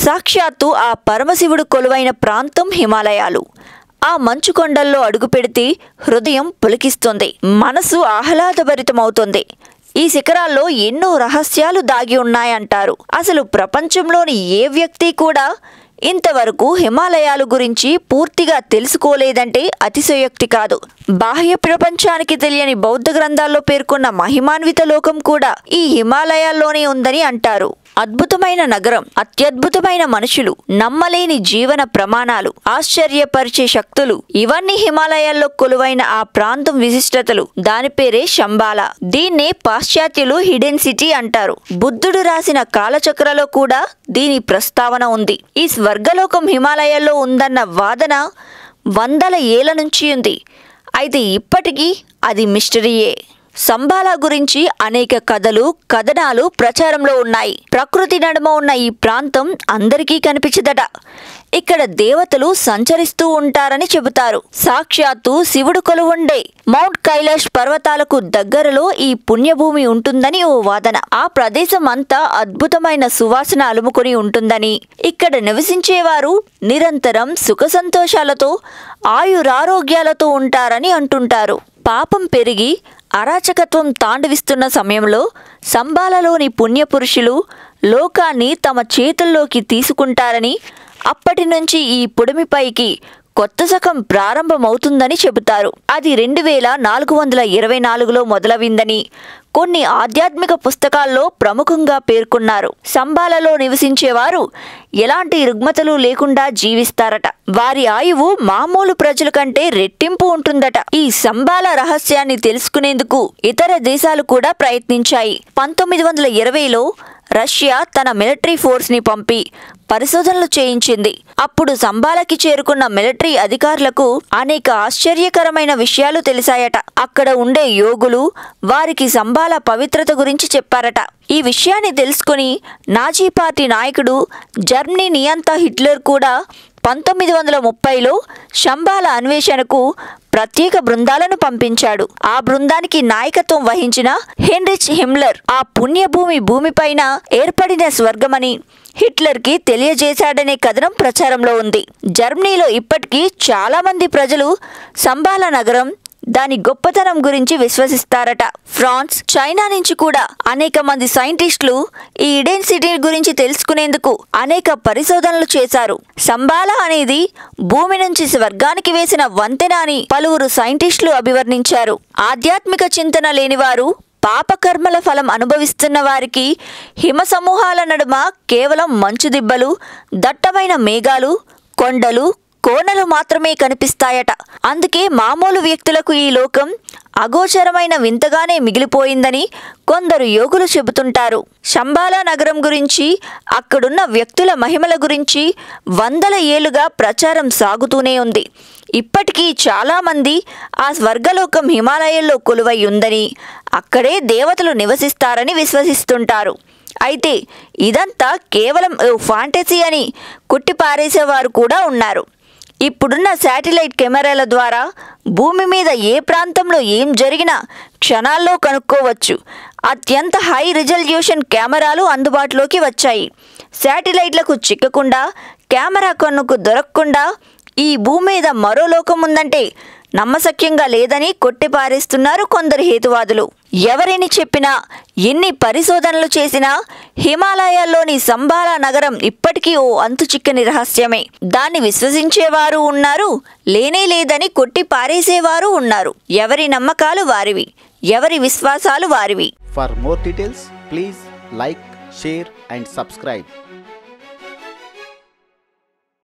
సాక్షాత్తు ఆ పరమశివుడు కొలువైన ప్రాంతం హిమాలయాలు. ఆ మంచు కొండల్లో అడుగుపెడితే హృదయం పులకిస్తుంది, మనసు ఆహ్లాదభరితమవుతుంది. ఈ శిఖరాల్లో ఎన్నో రహస్యాలు దాగి ఉన్నాయంటారు. అసలు ప్రపంచంలోని ఏ వ్యక్తి కూడా ఇంతవరకు హిమాలయాల గురించి పూర్తిగా తెలుసుకోలేదంటే అతిశయోక్తి కాదు. బాహ్య ప్రపంచానికి తెలియని బౌద్ధ గ్రంథాల్లో పేర్కొన్న మహిమాన్విత లోకం కూడా ఈ హిమాలయాల్లోనే ఉందని అంటారు. అద్భుతమైన నగరం, అత్యద్భుతమైన మనుషులు, నమ్మలేని జీవన ప్రమాణాలు, ఆశ్చర్యపరిచే శక్తులు, ఇవన్నీ హిమాలయాల్లో కొలువైన ఆ ప్రాంతం విశిష్టతలు. దాని పేరే శంబాలా. దీన్నే పాశ్చాత్యులు హిడెన్ సిటీ అంటారు. బుద్ధుడు రాసిన కాలచక్రలో కూడా దీని ప్రస్తావన ఉంది. ఈ స్వర్గలోకం హిమాలయాల్లో ఉందన్న వాదన వందల ఏళ్ల నుంచి ఉంది. అయితే ఇప్పటికీ అది మిస్టరీయే. శంబాలా గురించి అనేక కథలు, కథనాలు ప్రచారంలో ఉన్నాయి. ప్రకృతి నడుమ ఉన్న ఈ ప్రాంతం అందరికీ కనిపించదట. ఇక్కడ దేవతలు సంచరిస్తూ ఉంటారని చెబుతారు. సాక్షాత్తు శివుడు కొలువుండే మౌంట్ కైలాష్ పర్వతాలకు దగ్గరలో ఈ పుణ్యభూమి ఉంటుందని ఓ వాదన. ఆ ప్రదేశం అంతా అద్భుతమైన సువాసన అలుముకొని ఉంటుందని, ఇక్కడ నివసించేవారు నిరంతరం సుఖ సంతోషాలతో ఆయురారోగ్యాలతో ఉంటారని అంటుంటారు. పాపం పెరిగి అరాచకత్వం తాండవిస్తున్న సమయంలో శంబాలాలోని పుణ్యపురుషులు లోకాన్ని తమ చేతుల్లోకి తీసుకుంటారని, అప్పటి నుంచి ఈ పుడమిపైకి కొత్త శకం ప్రారంభమవుతుందని చెబుతారు. అది 2424లో మొదలవిందని కొన్ని ఆధ్యాత్మిక పుస్తకాల్లో ప్రముఖంగా పేర్కొన్నారు. శంబాలాలో నివసించేవారు ఎలాంటి రుగ్మతలు లేకుండా జీవిస్తారట. వారి ఆయువు మామూలు ప్రజల కంటే రెట్టింపు ఉంటుందట. ఈ శంబాలా రహస్యాన్ని తెలుసుకునేందుకు ఇతర దేశాలు కూడా ప్రయత్నించాయి. 1920లో రష్యా తన మిలిటరీ ఫోర్స్ ని పంపి పరిశోధనలు చేయించింది. అప్పుడు శంబాలాకి చేరుకున్న మిలిటరీ అధికారులకు అనేక ఆశ్చర్యకరమైన విషయాలు తెలిసాయట. అక్కడ ఉండే యోగులు వారికి శంబాలా పవిత్రత గురించి చెప్పారట. ఈ విషయాన్ని తెలుసుకుని నాజీ పార్టీ నాయకుడు జర్మనీ నియంత హిట్లర్ కూడా 1930లో శంబాలా అన్వేషణకు ప్రత్యేక బృందాలను పంపించాడు. ఆ బృందానికి నాయకత్వం వహించిన హెన్రిచ్ హిమ్లర్ ఆ భూమిపైన ఏర్పడిన స్వర్గమని హిట్లర్కి తెలియజేశాడనే కథనం ప్రచారంలో ఉంది. జర్మనీలో ఇప్పటికీ చాలా మంది ప్రజలు శంబాలా నగరం, దాని గొప్పతనం గురించి విశ్వసిస్తారట. ఫ్రాన్స్, చైనా నుంచి కూడా అనేక మంది సైంటిస్టులు ఈ హిడెన్ సిటీ గురించి తెలుసుకునేందుకు అనేక పరిశోధనలు చేశారు. శంబాలా అనేది భూమి నుంచి స్వర్గానికి వేసిన వంతెన అని పలువురు సైంటిస్టులు అభివర్ణించారు. ఆధ్యాత్మిక చింతన లేనివారు, పాపకర్మల ఫలం అనుభవిస్తున్న వారికి హిమ సమూహాల నడుమ కేవలం మంచు దిబ్బలు, దట్టమైన మేఘాలు, కొండలు, కోనలు మాత్రమే కనిపిస్తాయట. అందుకే మామూలు వ్యక్తులకు ఈ లోకం అగోచరమైన వింతగానే మిగిలిపోయిందని కొందరు యోగులు చెబుతుంటారు. శంబాలా నగరం గురించి, అక్కడున్న వ్యక్తుల మహిమల గురించి వందల ఏళ్లుగా ప్రచారం సాగుతూనే ఉంది. ఇప్పటికీ చాలామంది ఆ స్వర్గలోకం హిమాలయాల్లో కొలువై ఉందని, అక్కడే దేవతలు నివసిస్తారని విశ్వసిస్తుంటారు. అయితే ఇదంతా కేవలం ఫాంటసీ అని కొట్టిపారేసేవారు కూడా ఉన్నారు. ఇప్పుడున్న శాటిలైట్ కెమెరాల ద్వారా భూమి మీద ఏ ప్రాంతంలో ఏం జరిగినా క్షణాల్లో కనుక్కోవచ్చు. అత్యంత హై రిజల్యూషన్ కెమెరాలు అందుబాటులోకి వచ్చాయి. శాటిలైట్లకు చిక్కకుండా, కెమెరా కన్నుకు దొరకకుండా ఈ భూమి మీద మరో లోకం ఉందంటే నమ్మశక్యంగా లేదని కొట్టిపారేస్తున్నారు కొందరు హేతువాదులు. ఎవరిని చెప్పినా, ఎన్ని పరిశోధనలు చేసినా హిమాలయాల్లోని శంబాలా నగరం ఇప్పటికీ ఓ అంతుచిక్కని రహస్యమే. దాన్ని విశ్వసించేవారు ఉన్నారు, లేనే లేదని కొట్టిపారేసేవారు ఉన్నారు. ఎవరి నమ్మకాలు వారివి, ఎవరి విశ్వాసాలు వారివి. For more details, please like, share and subscribe.